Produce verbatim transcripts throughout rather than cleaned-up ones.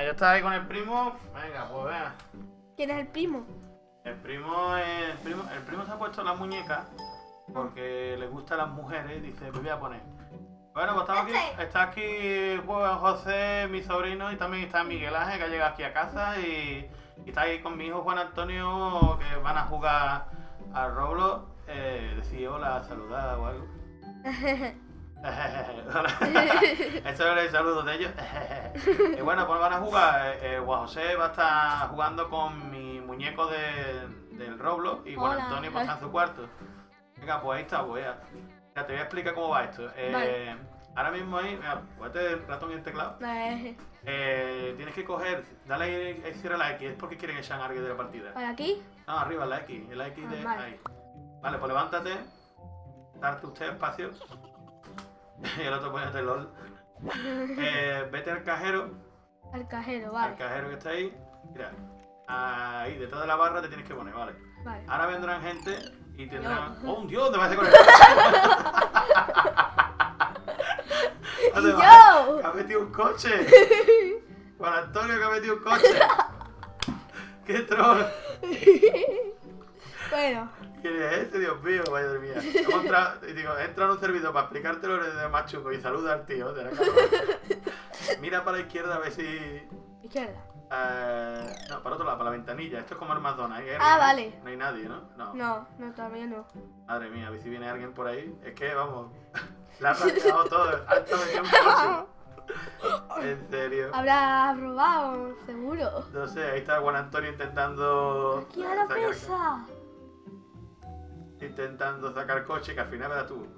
ya estás ahí con el primo. Venga, pues vea. ¿Quién es el primo? El primo, es- el primo, el primo se ha puesto la muñeca porque le gustan las mujeres y dice, me voy a poner. Bueno, pues estamos aquí, está aquí Juan José, mi sobrino, y también está Miguel Ángel, que ha llegado aquí a casa, y, y está ahí con mi hijo Juan Antonio, que van a jugar a Roblox. Eh, decir hola, saludar o algo. Eso es el saludo de ellos. Y bueno, pues van a jugar. Eh, Juan José va a estar jugando con mi muñeco de, del Roblox y Juan Hola. Antonio pues, está en su cuarto. Venga, pues ahí está, pues ya. Ya te voy a explicar cómo va esto. Eh, Vale. Ahora mismo ahí, mira, ponete el ratón y el teclado. Vale, Eh, tienes que coger, dale ahí, ahí cierra la X, es porque quieren echar a alguien de la partida. aquí. No, arriba la X, la X de Ah, vale. ahí. Vale, pues levántate, darte usted espacio. Y el otro ponete LOL. Eh, vete al cajero, Al cajero, al vale. cajero que está ahí. Mira, ahí detrás de la barra te tienes que poner, vale. Vale. Ahora vendrán gente y tendrán. Yo. ¡Oh, un dios! ¡Te vas a hacer con el ¡Y yo! ¡Que ha metido un coche! Juan Antonio, que ha metido un coche. ¡Qué troll! Bueno, ¿Quién es este? Dios mío, madre mía. Hemos entrado, y digo, he entrado en un servidor para explicártelo de más chungo y saluda al tío. De la cámara. Mira para la izquierda a ver si. izquierda. Eh, no, para otro lado, para la ventanilla. Esto es como el McDonald's. ¿eh? Ah, No hay- vale. No hay nadie, ¿no? No. No, no, todavía no. Madre mía, a ver si viene alguien por ahí. Es que, vamos, la ha rascado todo. Ha estado metido un coche. En serio. Habrá robado, seguro. No sé, ahí está Juan Antonio intentando. Aquí a la sacar- pesa. Intentando sacar coche, que al final verás tú.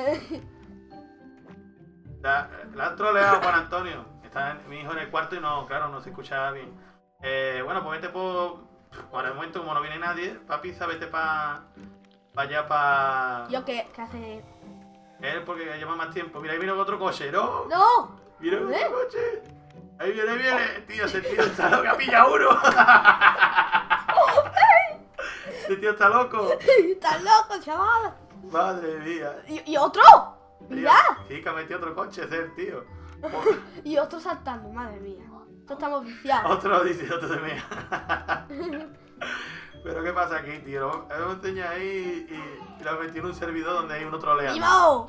La, la han troleado Juan Antonio. Está en- mi hijo en el cuarto y no, claro, no se escucha bien. Eh, bueno, pues vete por. Por el momento, como no viene nadie, pa' pizza, vete pa. Pa' allá, pa. ¿Yo qué, qué hace? Él, porque lleva más tiempo. Mira, ahí viene otro coche, ¿no? ¡No! Mira otro ¿Eh? coche. Ahí viene, ahí viene. Tío, ese tío está loco, ha pillado uno. Ese tío está loco. ¡Estás loco, chaval! Madre mía. ¿Y, y otro? ¡Mira! Sí, que ha metido otro coche, ese es el tío. Y otro saltando, madre mía. Esto estamos viciados. Otro dice, otro de mía. Pero ¿qué pasa aquí, tío? Lo hemos enseñado ahí y, y lo hemos metido en un servidor donde hay uno troleando. ¡Vivo!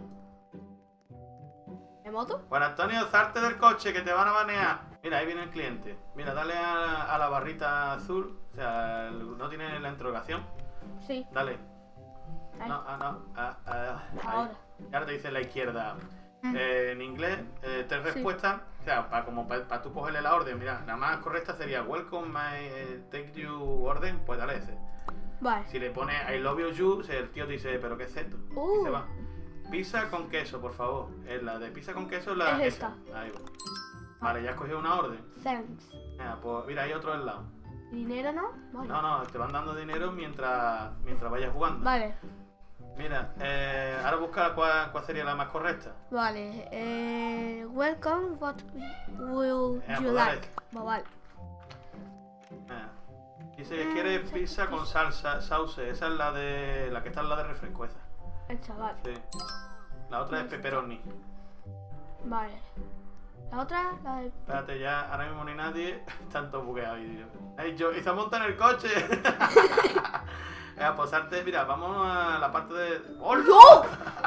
¿De moto? Juan Antonio, salte del coche que te van a banear. Mira, ahí viene el cliente. Mira, dale a, a la barrita azul. O sea, el- no tiene la interrogación. Sí. Dale. Ahí. No, ah, no. Ah, ah, ahí. Ahora. Y ahora te dice la izquierda. Mm. Eh, en inglés, eh, tres Sí. respuestas. O sea, para como para tú cogerle la orden. Mira, la más correcta sería Welcome, my eh, take you orden. Pues dale ese. Vale. Si le pone I love you, you, el tío dice, ¿pero qué es esto? Uh. Y se va. Pizza con queso, por favor. Es la de pizza con queso, la Es esa. esta. Ahí va. Vale, ya has cogido una orden. Thanks. Mira, pues mira, hay otro al lado. ¿Dinero no? Vale. No, no, te van dando dinero mientras mientras vayas jugando. Vale. Mira, eh, ahora busca cuál, cuál sería la más correcta. Vale. Eh, welcome, what will Eh, you pues like? Va, vale. Mira. Dice que quiere pizza con salsa, sauce. Esa es la de la que está en la de refresco, esa. El chaval. Sí. La otra es pepperoni. Vale. La otra, la de... Espérate, ya ahora mismo no hay nadie. Tanto bugueado ahí, tío. ¡Ey, yo! ¡Y se monta en el coche! Venga, posarte. Mira, vamos a la parte de. ¡Oh, ¡No!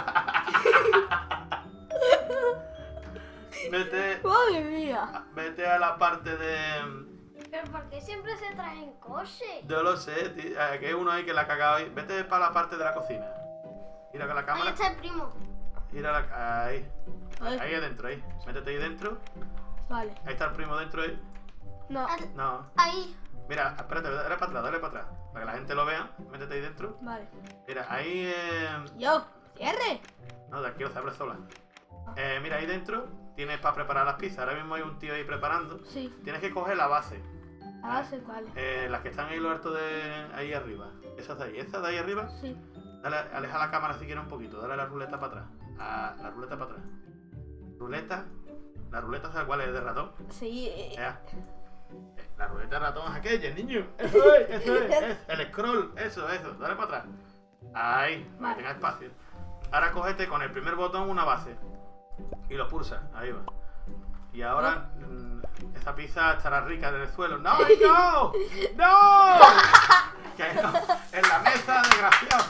Vete, ¡Madre mía! vete a la parte de. ¿Pero por qué siempre se traen coche? Yo lo sé, tío. Eh, que hay uno ahí que la ha cagado ahí. Vete para la parte de la cocina. Mira con la Ahí cámara. está el primo. Mira la. Ahí. Ay. Ahí adentro, ahí. Métete ahí dentro. Vale. Ahí está el primo dentro ahí. No. Al- No. Ahí. Mira, espérate, dale para atrás, dale para atrás. Para que la gente lo vea. Métete ahí dentro. Vale. Mira, ahí. Eh... ¡Yo! ¡Cierre! No, tranquilo, se abre sola. Eh, mira, ahí dentro tienes para preparar las pizzas. Ahora mismo hay un tío ahí preparando. Sí. Tienes que coger la base. Ahora sé cuál es. Eh, las que están ahí lo alto de ahí arriba. Esas de ahí. Esas de ahí arriba. Sí. Dale, aleja la cámara si quieres un poquito. Dale la ruleta para atrás. Ah, la ruleta para atrás. Ruleta. La ruleta, ¿sabes cuál es? De ratón. Sí. eh, Ea. Eh, La ruleta de ratón es aquella, niño. Eso es, eso es, es. El scroll. Eso, eso. Dale para atrás. Ahí, para Vale. que tenga espacio. Ahora cógete con el primer botón una base. Y lo pulsa. Ahí va. Y ahora mm, esa pizza estará rica en el suelo. ¡No, no! ¡No! Que no. En la mesa, desgraciado.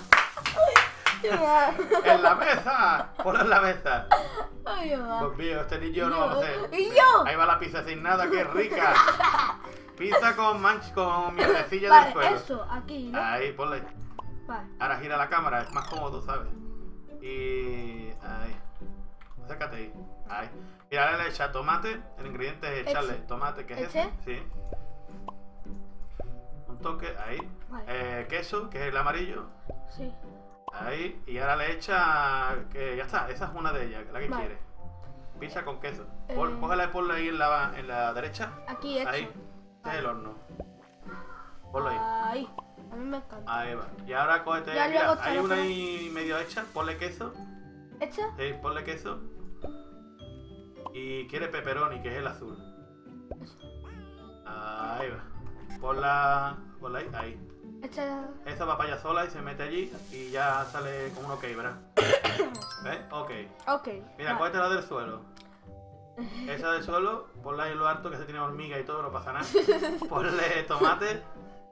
En la mesa. Ponlo en la mesa. Ay, mamá. Pues mío, este niño no vamos a hacer. ¿Y yo? Ahí va la pizza sin nada, que rica. Pizza con manch, con mierdecilla Vale, del suelo. eso, aquí, ¿no? Ahí, ponle. Vale. Ahora gira la cámara, es más cómodo, ¿sabes? Y... ahí. Acércate ahí. Ahí. Mira, ahora le echa tomate. El ingrediente es echarle Eche. tomate, que es ¿Eche? ese. Sí. Un toque, ahí. Vale. Eh, queso, que es el amarillo. Sí. Ahí. Y ahora le echa... que ya está, esa es una de ellas, la que Vale. quiere. Pizza con queso. Eh. Pon- Cógela y ponla ahí en la, en la derecha. Aquí hecho. Ahí. Este es el horno. Ponlo ahí. Ahí. A mí me encanta. Ahí va. Y ahora cógete, Ya le mira, hago hay chaleco. una ahí medio hecha, ponle queso. ¿Hecha? Sí, ponle queso. Y quiere pepperoni, que es el azul. Ahí va. Ponla, ponla ahí, ahí. Hecha. Esa va para allá sola y se mete allí y ya sale como un ok, ¿verdad? ¿Ves? Ok. Ok. Mira, vale. cógete la del suelo. Esa del suelo, ponla ahí en lo alto, que se tiene hormiga y todo, no pasa nada. Ponle tomate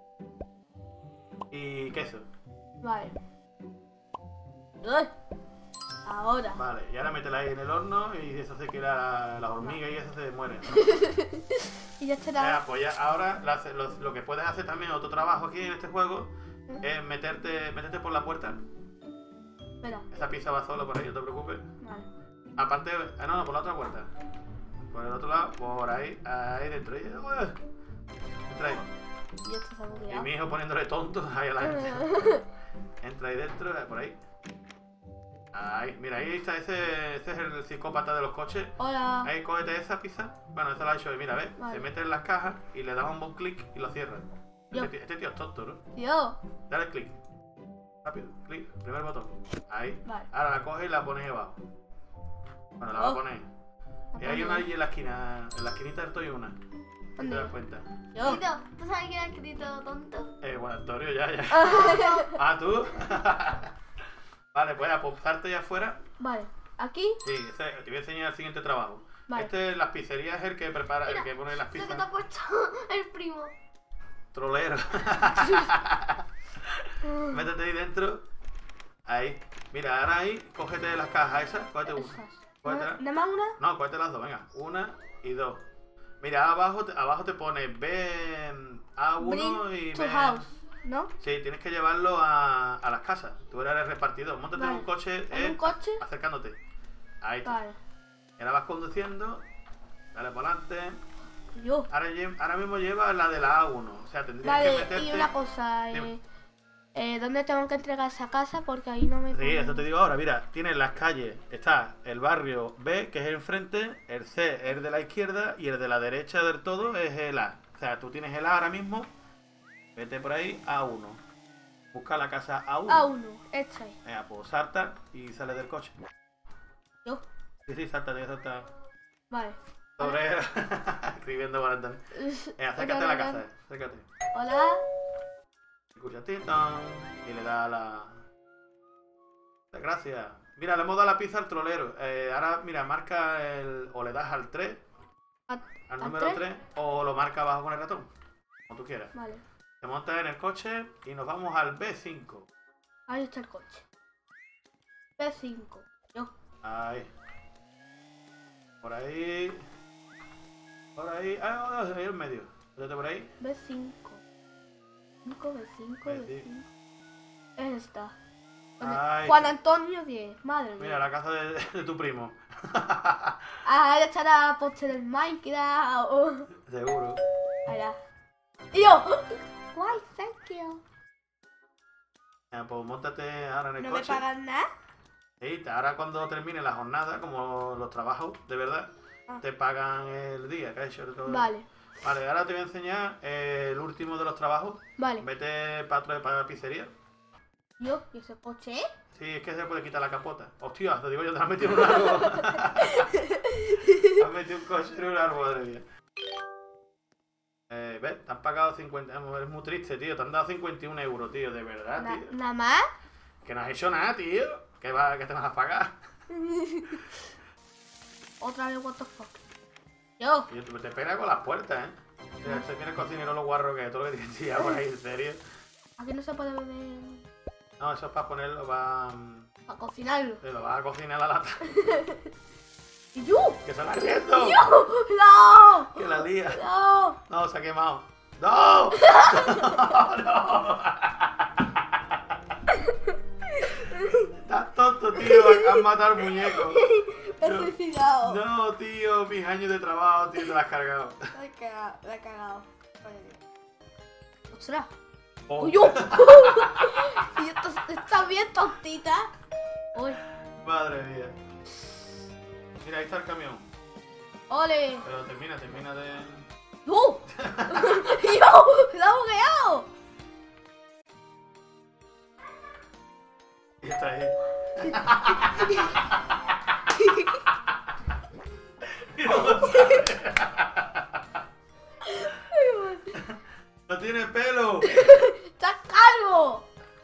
y queso. Vale. Uy. Ahora. Vale, y ahora métela ahí en el horno y eso hace que la, las hormigas y eso se mueren. Y ya estará. Ya, pues ya, ahora la- lo, lo que puedes hacer también, otro trabajo aquí en este juego, es meterte, meterte por la puerta. Espera. Esa pizza va solo por ahí, no te preocupes. Vale. Aparte, ah, no, no, por la otra puerta. Por el otro lado, por ahí, ahí dentro. Ahí, ué. Entra ahí. Y esto está Y bugueado. mi hijo poniéndole tontos ahí a la gente. Entra ahí dentro, eh, por ahí. Ahí, mira, ahí está, ese, ese es el psicópata de los coches. Hola. Ahí, cógete esa pizza. Bueno, esa la he hecho hoy, mira, ¿ves? Vale. Se mete en las cajas y le das un buen clic y lo cierra. Yo. Este, tío- este tío es tonto, ¿no? Yo. Dale clic. Rápido, clic, primer botón. Ahí. Vale. Ahora la coges y la pones abajo. Bueno, la vas a Oh. poner. Y hay una ahí en la esquina, en la esquinita del todo hay una. ¿Te ¿Dónde? das cuenta? Yo. Tito, ¿tú sabes quién ha escrito tonto? Eh, bueno, Antonio, ya, ya. Ah, ¿tú? Vale, pues a posarte ya afuera. Vale. Aquí. Sí, ese- te voy a enseñar el siguiente trabajo. Vale. Este es las pizzerías, es el que prepara, el Mira, que pone las Lo que te ha pizzas. puesto el primo. Trolero. Métete ahí dentro. Ahí. Mira, ahora ahí, cógete las cajas esas. Cógete una. Esas. Cógetela. ¿Nada más una? No, cógete las dos, venga. Una y dos. Mira, abajo te, abajo te pone B A uno Bring y to B. house. ¿No? Sí, tienes que llevarlo a, a las casas. Tú eres el repartidor. Móntate en Vale. un coche, ¿En eh, un coche? acercándote. Ahí está. Vale. Y ahora vas conduciendo. Dale por adelante. Yo. Ahora, lle- ahora mismo llevas la de la A uno. O sea, tendrías que Vale, meterte. y una cosa. Dime. Eh, eh, ¿Dónde tengo que entregar esa casa? Porque ahí no me. Sí, pone- eso te digo ahora. Mira, tienes las calles. Está el barrio B, que es el enfrente. El C es el de la izquierda. Y el de la derecha del todo es el A. O sea, tú tienes el A ahora mismo. Vete por ahí, A uno. Busca la casa A uno. A uno. Esta ahí. Venga, pues salta y sale del coche. Yo. Sí, sí, salta, tío, salta. Vale. Sobre. Escribiendo por Antonio. Venga, acércate a la casa, eh, acércate. Hola. Escucha tintón. Y le da la. Gracias. Mira, le hemos dado la pizza al trolero. Eh, ahora, mira, marca el. O le das al tres, A- al ¿al número tres? tres, o lo marca abajo con el ratón. Como tú quieras. Vale. Te montas en el coche y nos vamos al B cinco. Ahí está el coche. B cinco. Yo. Ahí. Por ahí. Por ahí. Ah, ahí en medio. Métete por ahí. B cinco. cinco, B cinco, B B cinco. cinco. Esta. Pone Ay, Juan Antonio diez. Madre mía. mira, la casa de, de tu primo. Ah, ahí está la poste del Minecraft. Oh. Seguro. Allá. Y yo. Guay, thank you. Ya, pues montate ahora en el ¿No me coche. pagan nada? Sí, te- ahora cuando termine la jornada, como los trabajos, de verdad, Ah. te pagan el día que has hecho. Todo. Vale. Vale, ahora te voy a enseñar eh, el último de los trabajos. Vale. Vete para otro para la pizzería. Yo, ¿y ese coche? Sí, es que se puede quitar la capota. Hostia, te digo yo, te has metido en un árbol. Te has metido un coche en un árbol, madre mía. Eh, ¿ves? Te han pagado cincuenta... Es muy triste, tío. Te han dado cincuenta y un euros, tío. De verdad, Na- tío. ¿Nada más? Que no has hecho nada, tío. ¿Qué, va, qué te vas a pagar? Otra vez, what the fuck. Yo. Y te pega con las puertas, ¿eh? Mira, se viene el cocinero los guarros que todo lo que tienes ya por ahí, en serio. Aquí no se puede beber. No, eso es para ponerlo, va... Para cocinarlo. Te lo vas a cocinar a la lata. ¿Y yo? ¡Que se va ardiendo! ¡Yo! ¡No! ¡Que la lía! ¡No! No, se ha quemado. ¡No! ¡No! ¡No! Estás tonto, tío. Has matado al muñeco. Me he suicidado. No, tío. Mis años de trabajo, tío, te las has cargado. La he cagado. La he cagado. Madre mía. ¡Ostras! Oh. ¡Uy, yo! ¿Y esto está bien tontita? ¡Uy! Madre mía. Mira, ahí está el camión. ¡Ole! Pero termina, termina de... ¡Tú! ¡Yo! ¡Me ha bugueado! Y está ahí. ¡No tiene pelo! ¡Estás calvo!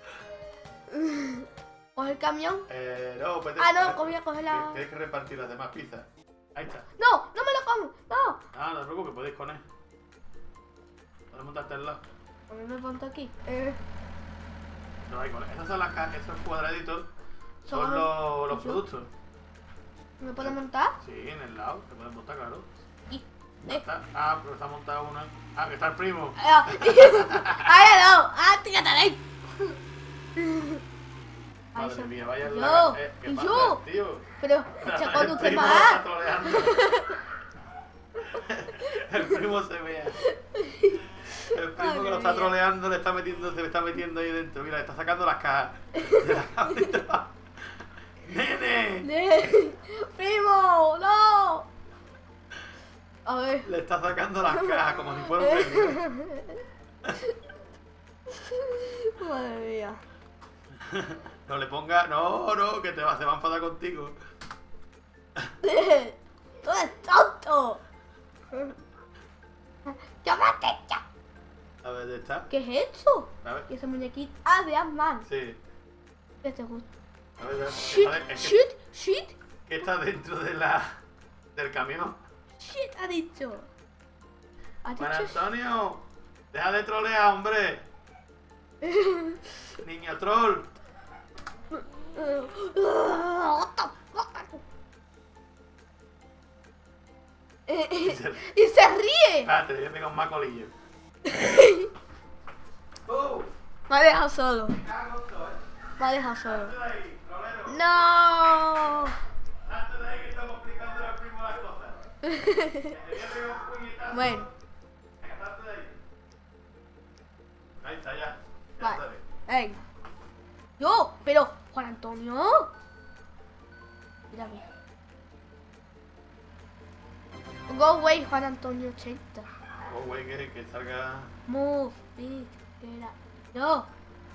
¿Coge el camión? Eh, no, pues... Ah, no, cogí a coger la... Tienes que repartir las demás pizzas. Ahí está. ¡No! ¡No me lo como! ¡No! Ah, no te preocupes, podéis con él. Puedes montarte al lado. A mí me pongo aquí. Eh... No hay con él. Esas son las ca- esos cuadraditos. Son Son- los, los ¿y yo? productos. ¿Me puedo montar? Sí, en el lado. Te puedes montar, claro. Y... Ya Eh... está. Ah, pero está montado una. Ah, que está el primo. Ah, ¡Ay, no! ¡Ah, tírate de ahí! Ay, Madre se- mía, vaya yo, la... Eh, ¿Qué y pasa, yo. tío? Pero, El chaco, no te primo lo vas. está troleando. El primo se vea. El primo Madre que lo está mía. troleando le está metiendo, se le está metiendo ahí dentro. Mira, le está sacando las cajas de la cabrita. ¡Nene! Ne- ¡Primo! ¡No! A ver. Le está sacando las cajas como si fuera un premio. Madre mía. No le ponga... No, no, que te va, se va a enfadar contigo. ¡Tú eres tonto! ¡Yo me he hecho! A ver, ¿dónde está? ¿Qué es eso? A ver. ¿Y ese muñequito? Ah, de Ant-Man. Sí. ¿Qué te gusta? A ver, a ver. Shit, Está- es que- shit, shit, que está dentro de la... del camión. shit, ha dicho. ¿Ha Juan dicho shit? Antonio, deja de trolear, hombre. Niño troll. What the fuck? Eh, Y eh, se- Y se ríe. Espérate, yo tengo un macolillo. ¡Oh! Me ha dejado solo. Cago en todo, ¿eh? Me ha dejado solo. Hazte de ahí, trolero. No. Hazte de ahí que estamos explicando al primo las cosas. Que te voy a pegar un puñetazo. Bueno, Venga, hazte de ahí. Ahí está, ya. Ya vale. está bien. Venga. Yo, pero Juan Antonio. Mírame. Go away, Juan Antonio ochenta. Oh, güey, que, que salga... Move, beat, get up. No.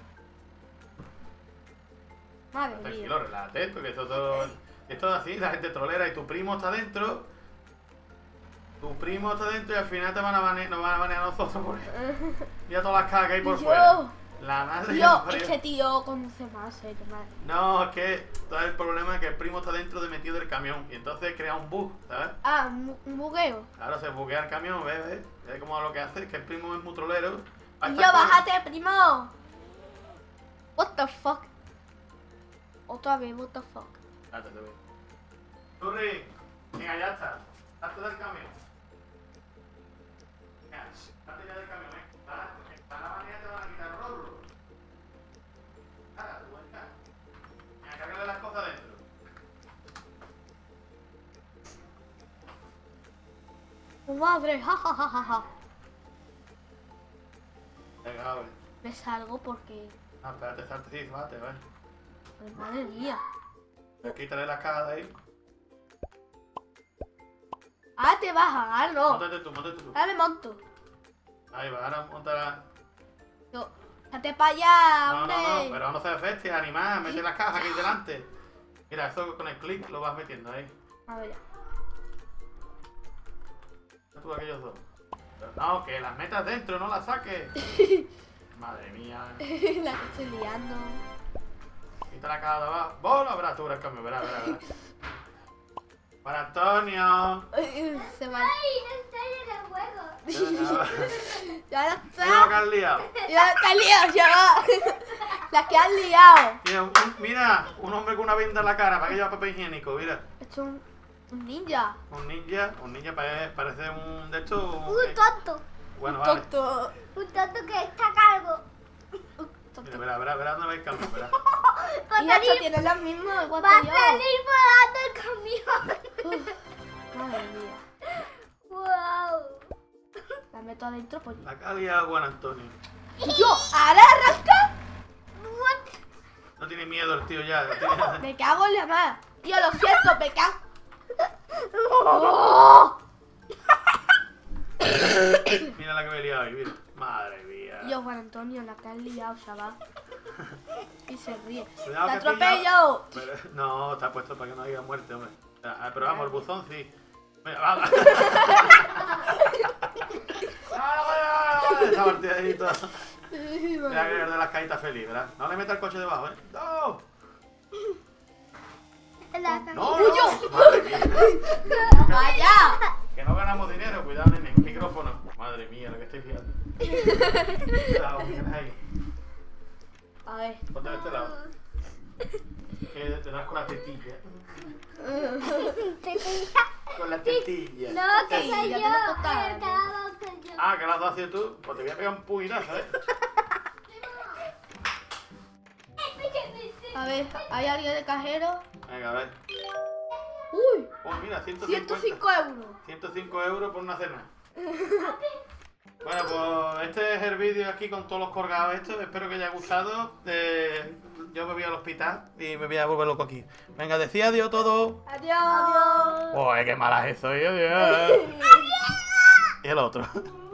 Madre mía. Tranquilo, relájate, porque esto todo... Esto es así, la gente trolera y tu primo está dentro. Tu primo está dentro y al final te van a banear, nos van a banear a nosotros porque... Mira todas las cagas que hay por Yo. fuera. La madre que Yo, nos parió. este tío conoce más, eh, madre. No, es que todo el problema es que el primo está dentro de metido del camión y entonces crea un bug, ¿sabes? Ah, un bu- un bugueo. Claro, se buguea el camión, ¿ves? ¿Ves? ¿Ves cómo lo que hace? Es que el primo es muy trolero. Va a Y estar yo, con- bájate, primo. What the fuck. Otra vez, what the fuck. Espérate, te veo. Turri, venga, ya está. Hazte del camión. Venga, hazte ya del camión, ¿eh? Para, para la manera te van a quitar el rótulo. Cara, tú, venga. Venga, cárgale las cosas dentro. Oh, madre, jajajaja. Venga, abre. Me salgo porque... Ah, espérate, salte, sí, bate, vale. Pues, madre mía. Quítale las cajas de ahí. Ah, te vas a ganar, no. Móntate tú, móntate tú. Ahora me monto. Ahí va, ahora montará. Yo, date para allá, No, hombre. no, no, pero vamos a hacer bestia, animar, mete las cajas aquí delante. Mira, eso con el clic lo vas metiendo ahí. A ver, ya. Tú aquellos dos. Pero no, que las metas dentro, no las saques. Madre mía. La estoy liando. Quita la caja de abajo. Bola, verás tú, verás el cambio, verás, verás, verás. Juan Antonio. Se va. Ay, no estoy en el juego. Ya Mira lo está. que has liado. Ya está liado, ya va. La que han liado. Mira un, mira, un hombre con una venda en la cara, ¿para que lleva papel higiénico? Mira, Esto es un, un ninja. un ninja, un ninja parece, parece un de estos. un- Un tonto. Bueno, Un vale. tonto. Un tonto que está a cargo. Un Mira, tonto. verá, verá, verá dónde va el camión, verá. Va a Y esto salir, tiene lo mismo igual va a que yo. salir volando el camión. Uf, madre mía. Wow. La meto adentro, pues. La que ha liado Juan Antonio. ¿Y yo? ¿Ahora arranca? What? No tiene miedo el tío ya. tiene- Me cago en la mar. Tío, lo siento, me cago. ¡Oh! Mira la que me he liado ahí, mira. Madre mía. Yo, Juan Antonio, la que has liado, chaval. Y se ríe. Cuidado ¡Te que atropello! Pero- no, está puesto para que no haya muerte, hombre. Ah, pero vamos, el buzón sí. Mira, vamos. Esa partida ahí toda. Mira que es de las caídas feliz, ¿verdad? No le meta el coche debajo, ¿eh? ¡No! La ¡No! no. ¡Madre mía! ¡Vaya! Que no ganamos dinero, cuidado, nene. Micrófono. Madre mía, lo que estoy viendo. Cuidado, mira ahí. A ver. Ponte de este lado. Que te das con la tetilla. Con la tetilla. No, que Sí, soy ya yo. te lo contaba, El ¿no? cadáver soy yo. Ah, que las dos has sido tú. Pues te voy a pegar un puñetazo, ¿eh? A ver, ¿hay alguien de cajero? Venga, a ver. ¡Uy! Oh, mira, ciento ciento cincuenta. cinco euros. ciento cinco euros por una cena. Bueno, pues este es el vídeo aquí con todos los colgados estos. Espero que haya gustado. Eh, yo me voy al hospital y me voy a volver loco aquí. Venga, decía adiós todo. Adiós. Uy, qué mala es eso, adiós. Y el otro.